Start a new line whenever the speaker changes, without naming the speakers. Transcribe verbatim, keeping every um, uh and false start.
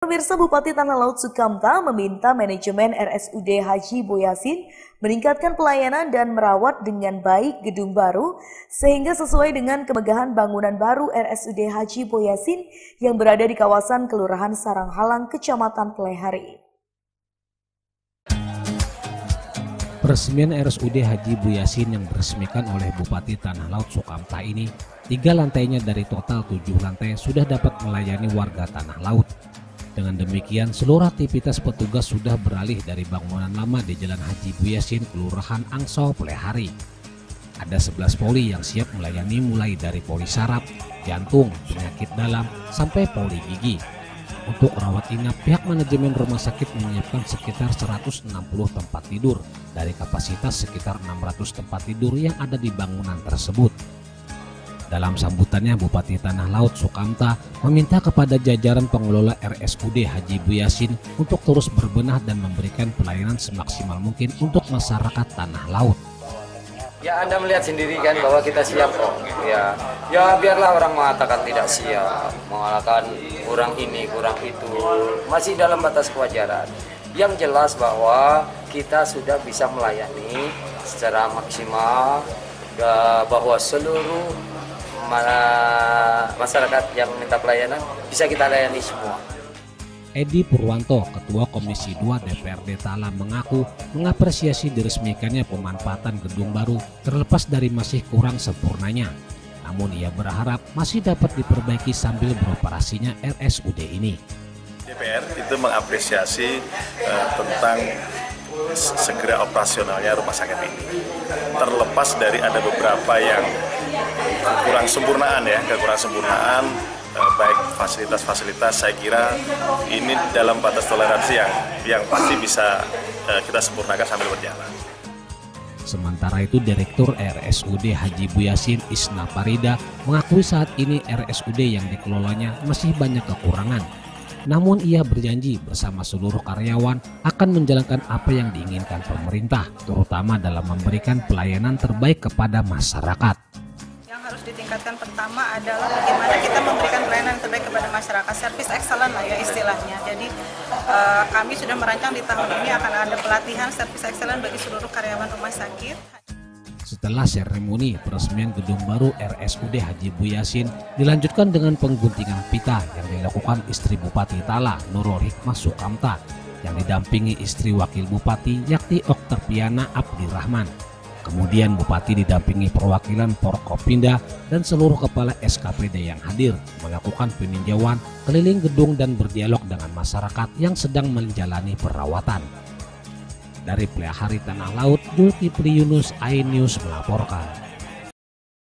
Pemirsa, Bupati Tanah Laut Sukamta meminta manajemen R S U D Haji Boyasin meningkatkan pelayanan dan merawat dengan baik gedung baru sehingga sesuai dengan kemegahan bangunan baru R S U D Haji Boyasin yang berada di kawasan Kelurahan Saranghalang, Kecamatan Plehari.
Peresmian R S U D Haji Boyasin yang diresmikan oleh Bupati Tanah Laut Sukamta ini, tiga lantainya dari total tujuh lantai sudah dapat melayani warga Tanah Laut. Dengan demikian, seluruh aktivitas petugas sudah beralih dari bangunan lama di Jalan Haji Boyasin, Kelurahan Angsau, Plehari. Ada sebelas poli yang siap melayani mulai dari poli saraf, jantung, penyakit dalam, sampai poli gigi. Untuk rawat inap, pihak manajemen rumah sakit menyiapkan sekitar seratus enam puluh tempat tidur dari kapasitas sekitar enam ratus tempat tidur yang ada di bangunan tersebut. Dalam sambutannya, Bupati Tanah Laut Sukamta meminta kepada jajaran pengelola R S U D Haji Boyasin untuk terus berbenah dan memberikan pelayanan semaksimal mungkin untuk masyarakat Tanah Laut.
Ya, Anda melihat sendiri kan bahwa kita siap kok. Ya, ya biarlah orang mengatakan tidak siap, mengatakan kurang ini, kurang itu, masih dalam batas kewajaran. Yang jelas bahwa kita sudah bisa melayani secara maksimal, bahwa seluruh masyarakat yang minta pelayanan bisa kita layani semua.
Edi Purwanto, Ketua Komisi dua D P R D Talam, mengaku mengapresiasi diresmikannya pemanfaatan gedung baru terlepas dari masih kurang sempurnanya. Namun ia berharap masih dapat diperbaiki sambil beroperasinya R S U D ini.
D P R itu mengapresiasi uh, tentang segera operasionalnya rumah sakit ini. Terlepas dari ada beberapa yang kurang sempurnaan ya, kekurangan sempurnaan eh, baik fasilitas-fasilitas, saya kira ini dalam batas toleransi yang yang pasti bisa eh, kita sempurnakan sambil berjalan.
Sementara itu, Direktur R S U D Haji Boyasin Isna Farida mengakui saat ini R S U D yang dikelolanya masih banyak kekurangan. Namun ia berjanji bersama seluruh karyawan akan menjalankan apa yang diinginkan pemerintah, terutama dalam memberikan pelayanan terbaik kepada masyarakat.
Yang harus ditingkatkan pertama adalah bagaimana kita memberikan pelayanan terbaik kepada masyarakat, service excellent lah ya istilahnya. Jadi uh, kami sudah merancang di tahun ini akan ada pelatihan service excellent bagi seluruh karyawan rumah sakit.
Setelah seremoni peresmian gedung baru R S U D Haji Boyasin dilanjutkan dengan pengguntingan pita yang dilakukan istri Bupati Tala, Nurul Hikmah Sukamta, yang didampingi istri Wakil Bupati yakni Oktaviana Abdirrahman. Kemudian Bupati didampingi perwakilan Forkopimda dan seluruh kepala S K P D yang hadir melakukan peninjauan keliling gedung dan berdialog dengan masyarakat yang sedang menjalani perawatan. Dari Plehari Tanah Laut, Zulkifli Yunus, iNews melaporkan.